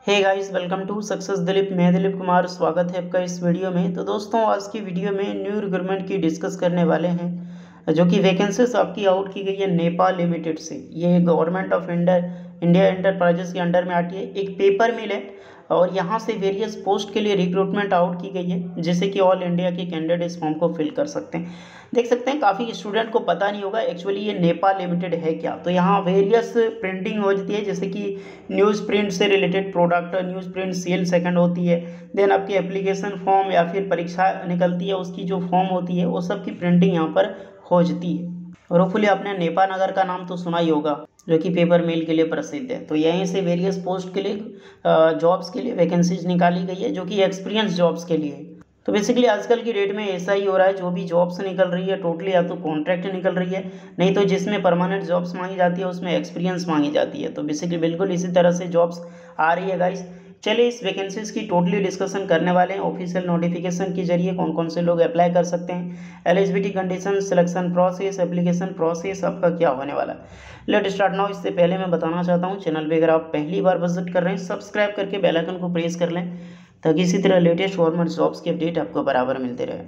Hey guys, welcome to success Dilip. मैं दिलीप कुमार, स्वागत है आपका इस वीडियो में। तो दोस्तों, आज की वीडियो में न्यू रिक्रूटमेंट की डिस्कस करने वाले हैं, जो कि वैकेंसीज आपकी आउट की गई है नेपाल लिमिटेड से। ये गवर्नमेंट ऑफ इंडिया एंटरप्राइजेस के अंडर में आती है। एक पेपर मिल है और यहाँ से वेरियस पोस्ट के लिए रिक्रूटमेंट आउट की गई है, जिससे कि ऑल इंडिया के कैंडिडेट इस फॉर्म को फिल कर सकते हैं। देख सकते हैं, काफ़ी स्टूडेंट को पता नहीं होगा एक्चुअली ये नेपाल लिमिटेड है क्या। तो यहाँ वेरियस प्रिंटिंग होती है, जैसे कि न्यूज़ प्रिंट से related product, news print sale second होती है। देन आपकी एप्लीकेशन फॉर्म या फिर परीक्षा निकलती है, उसकी जो फॉर्म होती है वो सब की प्रिंटिंग यहाँ पर हो जाती है। और होपफुली आपने नेपाल नगर का नाम तो सुना ही होगा, जो कि पेपर मिल के लिए प्रसिद्ध है। तो यहीं से वेरियस पोस्ट के लिए जॉब्स के लिए वैकेंसीज निकाली गई है, जो कि एक्सपीरियंस जॉब्स के लिए है। तो बेसिकली आजकल की डेट में ऐसा ही हो रहा है, जो भी जॉब्स निकल रही है टोटली या तो कॉन्ट्रैक्ट निकल रही है, नहीं तो जिसमें परमानेंट जॉब्स मांगी जाती है उसमें एक्सपीरियंस मांगी जाती है। तो बेसिकली बिल्कुल इसी तरह से जॉब्स आ रही है गाइस। चलिए इस वैकेंसीज की टोटली डिस्कशन करने वाले हैं। ऑफिशियल नोटिफिकेशन के जरिए कौन कौन से लोग अप्लाई कर सकते हैं, eligibility condition, selection process, application process आपका क्या होने वाला है। Let start now. इससे पहले मैं बताना चाहता हूँ, चैनल पे अगर आप पहली बार विजिट कर रहे हैं, सब्सक्राइब करके बेल आइकन को प्रेस कर लें, ताकि इसी तरह लेटेस्ट गवर्नमेंट जॉब्स के अपडेट आपको बराबर मिलते रहे।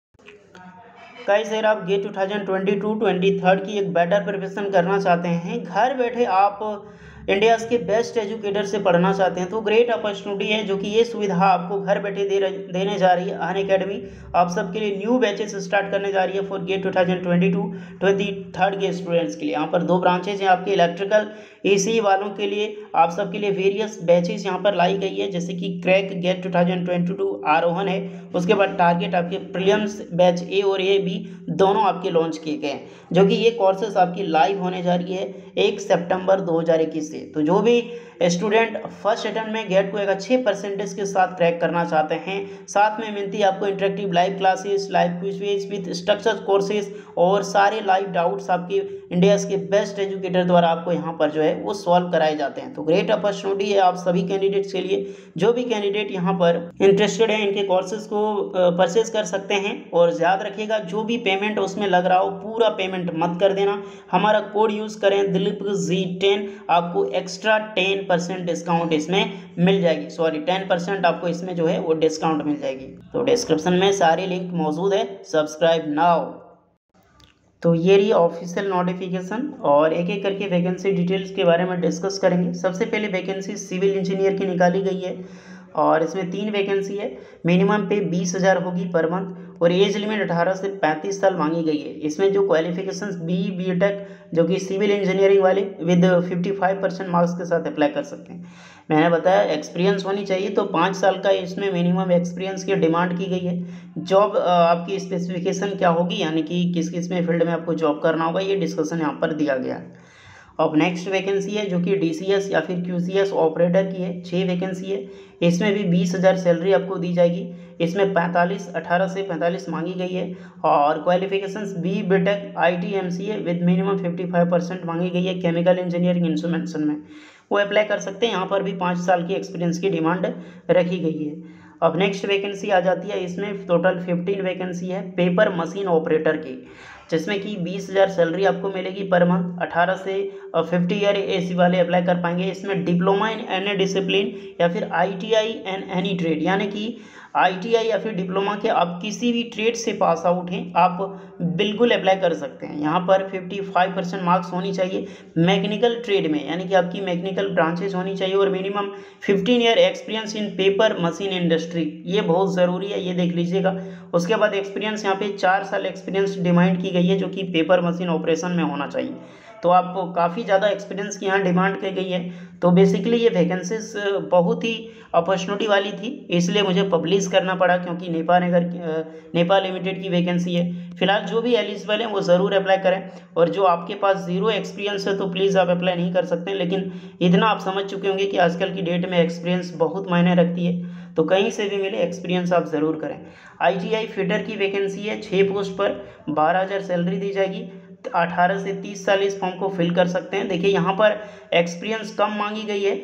गाइस, अगर आप गेट 2022-23 की एक बेटर प्रिपरेशन करना चाहते हैं, घर बैठे आप इंडिया के बेस्ट एजुकेटर से पढ़ना चाहते हैं, तो ग्रेट अपॉर्चुनिटी है, जो कि ये सुविधा आपको घर बैठे देने जा रही है अनअकैडमी। आप सबके लिए न्यू बैचेस स्टार्ट करने जा रही है फॉर गेट 2022-23 के स्टूडेंट्स के लिए। यहाँ पर 2 ब्रांचेज हैं आपके इलेक्ट्रिकल एसी वालों के लिए। आप सबके लिए वेरियस बैचेस यहाँ पर लाई गई है, जैसे कि क्रैक गेट 2022 आरोहण है। उसके बाद टारगेट आपके प्रीलिम्स बैच ए और ए बी दोनों आपके लॉन्च किए गए हैं, जो कि ये कोर्सेस आपकी लाइव होने जा रही है 1 सितंबर 2021 से। तो जो भी स्टूडेंट फर्स्ट अटेम्प्ट में गेट को एक अच्छे परसेंटेज के साथ क्रैक करना चाहते हैं, साथ में मिलती है आपको interactive live classes, live quiz with structure courses और सारे लाइव डाउट्स आपके इंडिया के बेस्ट एजुकेटर द्वारा आपको यहाँ पर जो है वो सॉल्व कराए जाते हैं। तो ग्रेट अपॉर्चुनिटी है आप सभी कैंडिडेट्स के लिए। जो भी कैंडिडेट यहाँ पर इंटरेस्टेड है, इनके कोर्सेज को परचेज कर सकते हैं। और याद रखिएगा, जो भी पेमेंट उसमें लग रहा हो पूरा पेमेंट मत कर देना। हमारा कोड यूज़ करें दिलीप G10, आपको एक्स्ट्रा 10% डिस्काउंट इसमें मिल जाएगी। सॉरी, 10% आपको इसमें जो है वो डिस्काउंट मिल जाएगी। तो डिस्क्रिप्शन में सारी लिंक मौजूद है, सब्सक्राइब नाउ। तो ये रही ऑफिशियल नोटिफिकेशन, और एक एक करके वैकेंसी डिटेल्स के बारे में डिस्कस करेंगे। सबसे पहले वैकेंसी सिविल इंजीनियर की निकाली गई है, और इसमें 3 वैकेंसी है। मिनिमम पे 20,000 होगी पर मंथ, और एज लिमिट 18 से 35 साल मांगी गई है। इसमें जो क्वालिफिकेशंस बी टेक, जो कि सिविल इंजीनियरिंग वाले विद 55% मार्क्स के साथ अप्लाई कर सकते हैं। मैंने बताया एक्सपीरियंस होनी चाहिए, तो 5 साल का इसमें मिनिमम एक्सपीरियंस की डिमांड की गई है। जॉब आपकी स्पेसिफिकेशन क्या होगी, यानी कि किस किस में फील्ड में आपको जॉब करना होगा, ये डिस्कशन यहाँ पर दिया गया है। अब नेक्स्ट वैकेंसी है, जो कि DCS या फिर QCS ऑपरेटर की है। 6 वैकेंसी है। इसमें भी 20,000 सैलरी आपको दी जाएगी। इसमें 18 से 45 मांगी गई है, और qualifications BTech IT MCA with minimum 55% मांगी गई है। केमिकल इंजीनियरिंग इंस्ट्रूमेंटेशन में वो अप्लाई कर सकते हैं। यहाँ पर भी 5 साल की एक्सपीरियंस की डिमांड रखी गई है। अब नेक्स्ट वैकेंसी आ जाती है, इसमें टोटल 15 वैकेंसी है पेपर मशीन ऑपरेटर की, जिसमें कि 20,000 सैलरी आपको मिलेगी पर मंथ। 18 से 50 ईयर एसी वाले अप्लाई कर पाएंगे। इसमें डिप्लोमा इन एनी डिसिप्लिन या फिर ITI इन एनी ट्रेड, यानी कि ITI या फिर डिप्लोमा के आप किसी भी ट्रेड से पास आउट हैं, आप बिल्कुल अप्लाई कर सकते हैं। यहाँ पर 55% मार्क्स होनी चाहिए मैकेनिकल ट्रेड में, यानी कि आपकी मैकेनिकल ब्रांचेज होनी चाहिए, और minimum 15 year experience in paper machine industry, ये बहुत ज़रूरी है, ये देख लीजिएगा। उसके बाद एक्सपीरियंस, यहाँ पे 4 साल एक्सपीरियंस डिमांड की गई है, जो कि पेपर मशीन ऑपरेशन में होना चाहिए। तो आपको काफ़ी ज़्यादा एक्सपीरियंस की यहाँ डिमांड की गई है। तो बेसिकली ये वैकेंसीज बहुत ही अपॉर्चुनिटी वाली थी, इसलिए मुझे पब्लिश करना पड़ा, क्योंकि नेपाल लिमिटेड की वैकेंसी है। फिलहाल जो भी एलिजिबल हैं वो ज़रूर अप्लाई करें, और जो आपके पास 0 एक्सपीरियंस है तो प्लीज़ आप अप्लाई नहीं कर सकते। लेकिन इतना आप समझ चुके होंगे कि आजकल की डेट में एक्सपीरियंस बहुत मायने रखती है, तो कहीं से भी मिले एक्सपीरियंस आप ज़रूर करें। ITI फिटर की वैकेंसी है, 6 पोस्ट पर 12,000 सैलरी दी जाएगी। 18 से 30 साल इस फॉर्म को फिल कर सकते हैं। देखिए यहाँ पर एक्सपीरियंस कम मांगी गई है,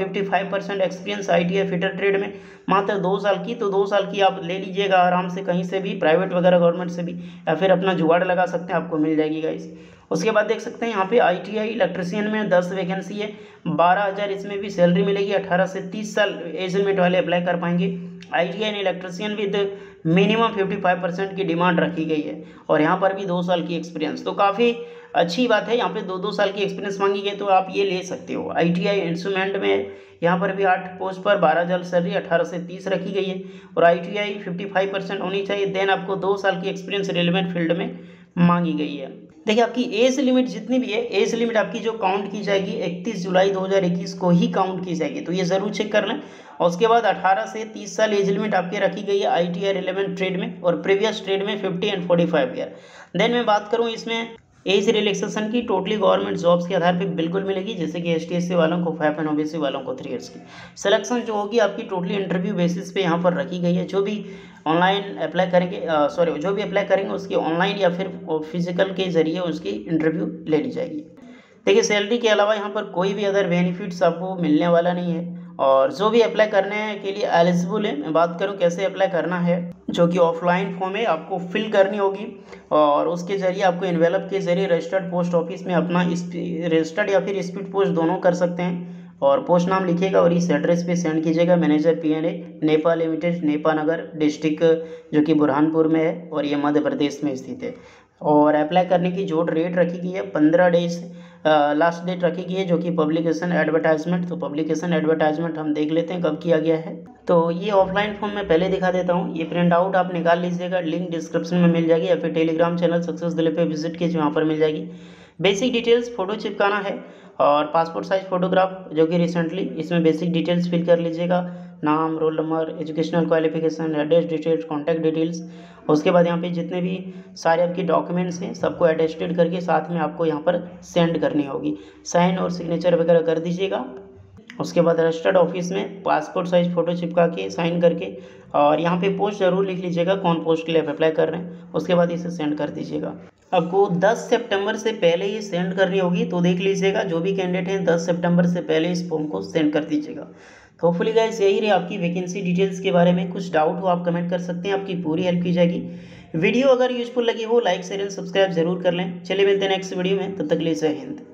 55% एक्सपीरियंस ITI फिटर ट्रेड में, मात्र 2 साल की। तो 2 साल की आप ले लीजिएगा आराम से, कहीं से भी, प्राइवेट वगैरह गवर्नमेंट से भी, या फिर अपना जुगाड़ लगा सकते हैं, आपको मिल जाएगी गाइस। उसके बाद देख सकते हैं यहाँ पे ITI इलेक्ट्रिशियन में 10 वैकेंसी है, 12,000 इसमें भी सैलरी मिलेगी। 18 से 30 साल एज लिमिट वाले अप्लाई कर पाएंगे। ITI in electrician with minimum 55% की डिमांड रखी गई है, और यहाँ पर भी 2 साल की एक्सपीरियंस, तो काफ़ी अच्छी बात है। यहाँ पे 2-2 साल की एक्सपीरियंस मांगी गई, तो आप ये ले सकते हो। ITI इंस्ट्रूमेंट में यहाँ पर भी 8 पोस्ट पर 12,000 सैलरी 18 से 30 रखी गई है, और ITI 55% होनी चाहिए। देन आपको 2 साल की एक्सपीरियंस रिलेवेंट फील्ड में मांगी गई है। देखिए आपकी एज लिमिट जितनी भी है, एज लिमिट आपकी जो काउंट की जाएगी 31 जुलाई 2021 को ही काउंट की जाएगी, तो ये ज़रूर चेक कर लें। और उसके बाद 18 से 30 साल एज लिमिट आपकी रखी गई है ITI रिलेवेंट ट्रेड में, और प्रीवियस ट्रेड में 50 एंड 45 ईयर। देन मैं बात करूँ इसमें एज रिलैक्सेशन की, टोटली गवर्नमेंट जॉब्स के आधार पे बिल्कुल मिलेगी, जैसे कि ST SC वालों को 5 एंड OBC वालों को 3 ईयर्स की। सिलेक्शन जो होगी आपकी टोटली इंटरव्यू बेसिस पे यहाँ पर रखी गई है। जो भी ऑनलाइन अप्लाई करेंगे, जो भी अप्लाई करेंगे उसकी ऑनलाइन या फिर फिजिकल के जरिए उसकी इंटरव्यू ले ली जाएगी। देखिए सैलरी के अलावा यहाँ पर कोई भी अदर बेनिफिट्स आपको मिलने वाला नहीं है, और जो भी अप्लाई करने के लिए एलिजिबल है, मैं बात करूँ कैसे अप्लाई करना है, जो कि ऑफलाइन फॉर्म है, आपको फिल करनी होगी, और उसके जरिए आपको एनवेलप के जरिए रजिस्टर्ड पोस्ट ऑफिस में अपना रजिस्टर्ड या फिर स्पीड पोस्ट दोनों कर सकते हैं, और पोस्ट नाम लिखिएगा और इस एड्रेस पे सेंड कीजिएगा। Manager PNA NEPA limited, NEPA Nagar district, जो कि बुरहानपुर में है, और ये मध्य प्रदेश में स्थित है। और अप्लाई करने की जो डेट रखी गई है 15 डेज लास्ट डेट रखी गई है, जो कि पब्लिकेशन एडवर्टाइजमेंट। तो पब्लिकेशन एडवर्टाइजमेंट हम देख लेते हैं कब किया गया है। तो ये ऑफलाइन फॉर्म मैं पहले दिखा देता हूँ, ये प्रिंट आउट आप निकाल लीजिएगा, लिंक डिस्क्रिप्शन में मिल जाएगी, या फिर टेलीग्राम चैनल सक्सेस दिलीप पे विजिट कीजिए, वहाँ पर मिल जाएगी। बेसिक डिटेल्स, फोटो चिपकाना है, और पासपोर्ट साइज फोटोग्राफ, जो कि रिसेंटली, इसमें बेसिक डिटेल्स फिल कर लीजिएगा, नाम, roll number, educational qualification, address details, contact details. उसके बाद यहाँ पे जितने भी सारे आपके डॉक्यूमेंट्स हैं सबको अटेस्टेड करके साथ में आपको यहाँ पर सेंड करनी होगी। साइन और सिग्नेचर वगैरह कर दीजिएगा। उसके बाद रजिस्टर्ड ऑफिस में पासपोर्ट साइज फ़ोटो चिपका के साइन करके, और यहाँ पे पोस्ट ज़रूर लिख लीजिएगा कौन पोस्ट के लिए आप अप्लाई कर रहे हैं। उसके बाद इसे सेंड कर दीजिएगा। आपको 10 सितंबर से पहले ये सेंड करनी होगी, तो देख लीजिएगा जो भी कैंडिडेट हैं 10 सितंबर से पहले इस फॉर्म को सेंड कर दीजिएगा। तो होपफुली गाइस यही रही आपकी वैकेंसी डिटेल्स के बारे में। कुछ डाउट हो आप कमेंट कर सकते हैं, आपकी पूरी हेल्प की जाएगी। वीडियो अगर यूजफुल लगी हो लाइक शेयर एंड सब्सक्राइब जरूर कर लें। चलिए मिलते हैं नेक्स्ट वीडियो में, तब तक के लिए जय हिंद।